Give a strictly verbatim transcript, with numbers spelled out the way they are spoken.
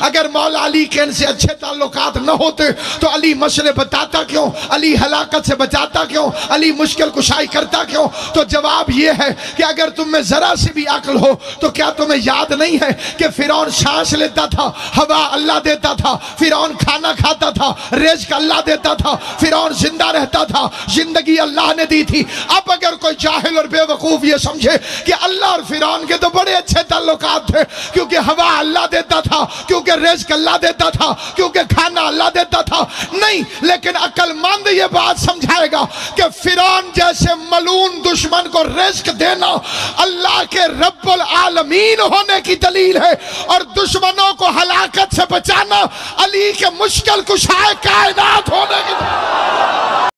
अगर मौला अली के इनसे अच्छे ताल्लुकात न होते तो अली मसले बताता क्यों, अली हलाकत से बचाता क्यों, अली मुश्किल कुशाई करता क्यों? तो जवाब ये है कि अगर तुम में जरा सी भी अक्ल हो तो क्या तुम्हें याद नहीं है कि फिरौन सांस लेता था, हवा अल्लाह देता था, फिरौन खाना खाता था, रिज़्क़ अल्लाह देता था, फिरौन जिंदा रहता था, जिंदगी अल्लाह ने दी थी। अब अगर कोई जाहिल और बेवकूफ ये समझे कि अल्लाह और फिरौन के तो बड़े अच्छे ताल्लुकात थे, क्योंकि हवा अल्लाह देता था, क्योंकि रिज़्क़ अल्लाह देता था, क्योंकि खाना अल्लाह देता था, नहीं, लेकिन अक्लमंद ये बात समझाएगा कि फिरौन जैसे मलून दुश्मन को रिज़्क़ देना अल्लाह के रब्बुल आलमीन होने की दलील है, और दुश्मनों को हलाकत से बचाना अली के मुश्किल कुशाए कायनात होने की